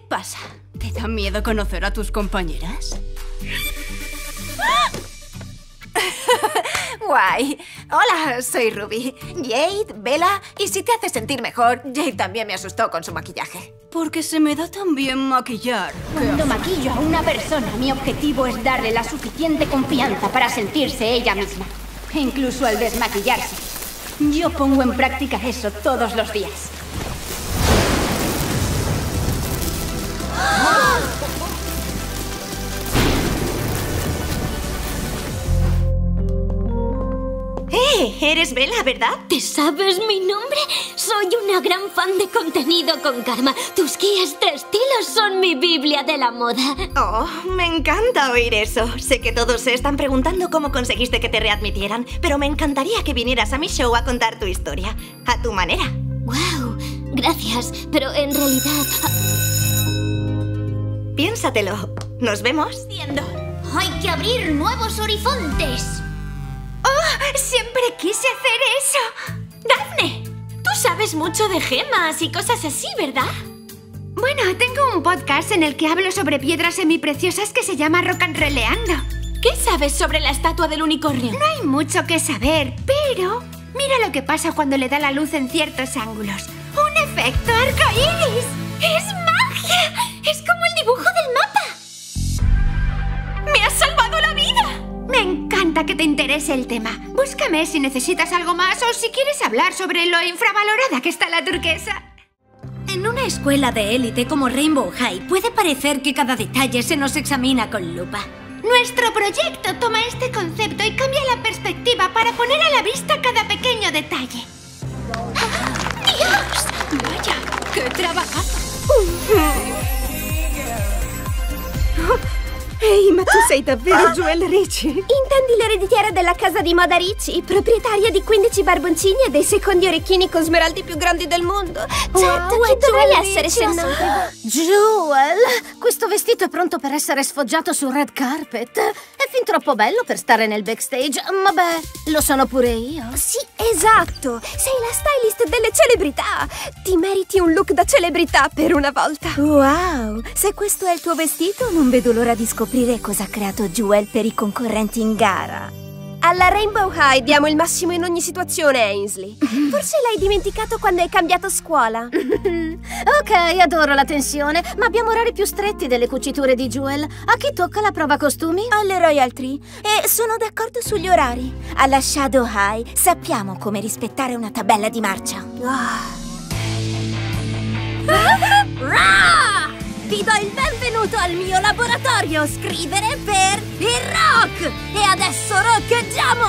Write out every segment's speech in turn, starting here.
pasa? ¿Te da miedo conocer a tus compañeras? Guay. Hola, soy Ruby. Jade, Bella... Y si te hace sentir mejor, Jade también me asustó con su maquillaje. Porque se me da tan bien maquillar. Cuando maquillo a una persona, mi objetivo es darle la suficiente confianza para sentirse ella misma. E incluso al desmaquillarse. Yo pongo en práctica eso todos los días. Eres Bella, ¿verdad? ¿Te sabes mi nombre? Soy una gran fan de contenido con Karma. Tus guías de estilo son mi Biblia de la moda. Oh, me encanta oír eso. Sé que todos se están preguntando cómo conseguiste que te readmitieran, pero me encantaría que vinieras a mi show a contar tu historia. A tu manera. ¡Wow! Gracias, pero en realidad... Piénsatelo. ¿Nos vemos? ¡Hay que abrir nuevos horizontes! ¡Oh! Siempre quise hacer eso. ¡Dafne! Tú sabes mucho de gemas y cosas así, ¿verdad? Bueno, tengo un podcast en el que hablo sobre piedras semipreciosas que se llama Rock and Rolleando. ¿Qué sabes sobre la estatua del unicornio? No hay mucho que saber, pero... Mira lo que pasa cuando le da la luz en ciertos ángulos. ¡Un efecto arcoíris! ¡Es magia! ¡Es como el dibujo del mapa! ¡Me has salvado la vida! Me encanta que te interese el tema. Búscame si necesitas algo más o si quieres hablar sobre lo infravalorada que está la turquesa. En una escuela de élite como Rainbow High puede parecer que cada detalle se nos examina con lupa. Nuestro proyecto toma este concepto y cambia la perspectiva para poner a la vista cada pequeño detalle. ¡Dios! ¡Vaya! ¡Qué trabajazo! Ehi, ma tu sei davvero Jewel Ricci? Intendi l'ereditiera della casa di moda Ricci, proprietaria di 15 barboncini e dei secondi orecchini con smeraldi più grandi del mondo? Certo, Wow, chi dovrei Jewel essere se Ricci, no? Jewel! Questo vestito è pronto per essere sfoggiato sul red carpet. È fin troppo bello per stare nel backstage. Ma beh, lo sono pure io. Sì, esatto! Sei la stylist delle celebrità! Ti meriti un look da celebrità per una volta! Wow! Se questo è il tuo vestito, non vedo l'ora di scoprire cosa ha creato Jewel per i concorrenti in gara. Alla Rainbow High diamo il massimo in ogni situazione, Ainsley. Forse l'hai dimenticato quando hai cambiato scuola. Ok, adoro la tensione, ma abbiamo orari più stretti delle cuciture di Jewel. A chi tocca la prova costumi? Alle Royal Tree. E sono d'accordo sugli orari. Alla Shadow High sappiamo come rispettare una tabella di marcia. Ti do il benvenuto al mio laboratorio! Scrivere per il rock! E adesso roccheggiamo!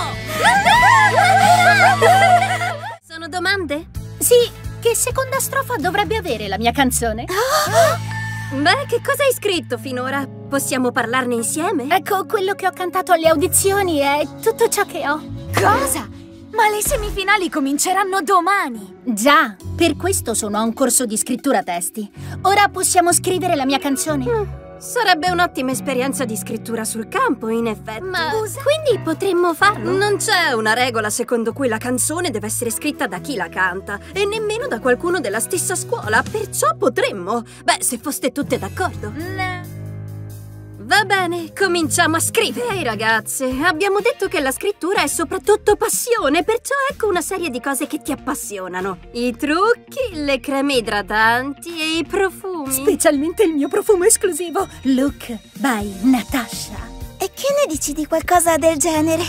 Sono domande? Sì, che seconda strofa dovrebbe avere la mia canzone? Beh, che cosa hai scritto finora? Possiamo parlarne insieme? Ecco, quello che ho cantato alle audizioni è tutto ciò che ho. Cosa? Ma le semifinali cominceranno domani! Già, per questo sono a un corso di scrittura testi. Ora possiamo scrivere la mia canzone? Sarebbe un'ottima esperienza di scrittura sul campo, in effetti. Ma quindi potremmo farlo? Non c'è una regola secondo cui la canzone deve essere scritta da chi la canta e nemmeno da qualcuno della stessa scuola, perciò potremmo. Beh, se foste tutte d'accordo. Va bene, cominciamo a scrivere. Ehi ragazze, abbiamo detto che la scrittura è soprattutto passione, perciò ecco una serie di cose che ti appassionano. I trucchi, le creme idratanti e i profumi. specialmente il mio profumo esclusivo, Look by Natasha. E che ne dici di qualcosa del genere?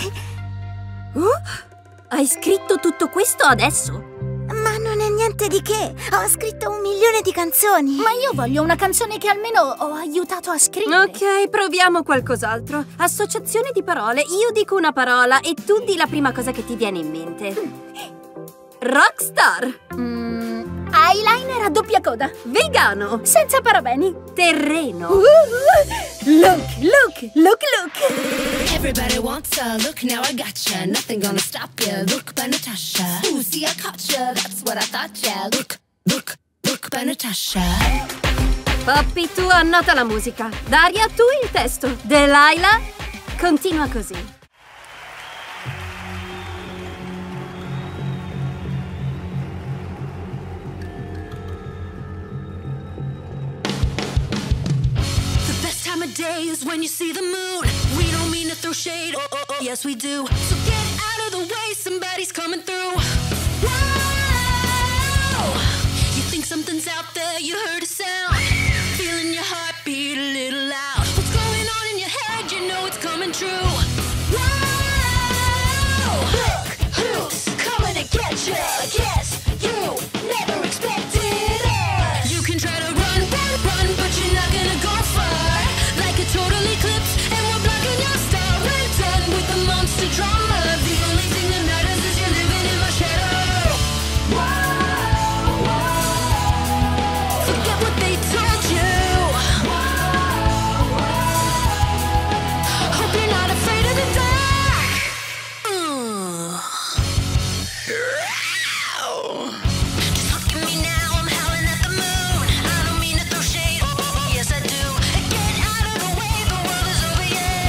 Hai scritto tutto questo adesso? Ma non è niente di che. Ho scritto 1 milione di canzoni. Ma io voglio una canzone che almeno ho aiutato a scrivere. Ok, proviamo qualcos'altro. Associazione di parole. Io dico una parola e tu di la prima cosa che ti viene in mente. Rockstar. Eyeliner a doppia coda. Vegano. Senza parabeni. Terreno. Look. Everybody wants a look, now I gotcha. Nothing gonna stop ya. Look by Natasha. Ooh, see I caught ya. That's what I thought, yeah. Look by Natasha. Poppy, tu annota la musica. Daria, tu il testo. Delilah, continua così. days when you see the moon. We don't mean to throw shade, oh, yes we do. So get out of the way, somebody's coming through. Whoa! You think something's out there, you heard a sound. Feeling your heartbeat a little loud. What's going on in your head, you know it's coming true. Whoa! Look who's coming to get you. Yes, you never expected us. You can try to run, but you're not gonna go far. Like a total eclipse, and we're blocking your star. We're done with the monster drama. The only thing that matters is you're living in my shadow. Whoa, whoa. Forget what they told you. Whoa, whoa. Hope you're not afraid of the dark. Just look at me now, I'm howling at the moon. I don't mean to throw shade, yes I do. Get out of the way, the world is over you.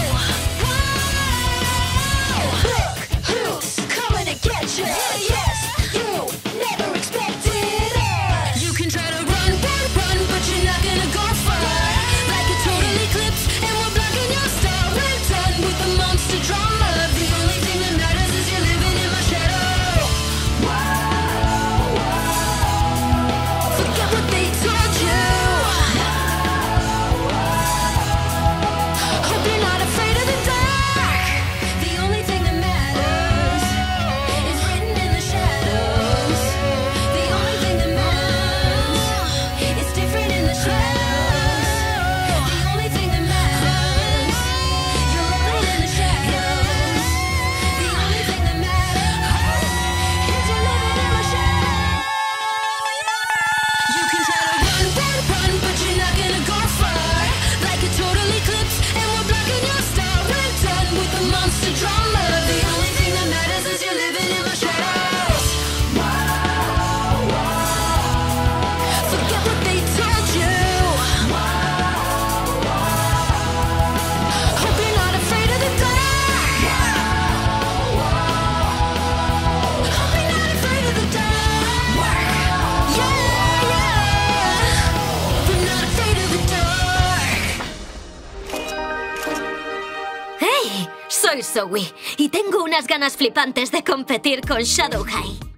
Whoa! Look who's coming to get you. Yes, you never expected us. You can try to run, but you're not gonna go far. Like a total eclipse, and we're blocking your star. We're done with the monster drama. The only thing that matters is you're living in my shadow. Whoa, whoa. Forget what they told you. Hope you're not afraid of the dark. The only thing that matters is written in the shadows. The only thing that matters is different in the shadows. The only thing that matters, you're living in the shadows. The only thing that matters is you're living in my shadows. You can try to run, but you're not gonna go far. Like a total eclipse, and we're blocking your star. We're done with the monster drama. The only thing that matters is you're living in my shadows. Whoa, whoa. Forget what they told you. Whoa, whoa. Hope you're not afraid of the dark. Whoa, whoa. Hope you're not afraid of the dark. Yeah, yeah. We're not afraid of the dark. ¡Hey! Soy Zoe y tengo unas ganas flipantes de competir con Shadow High.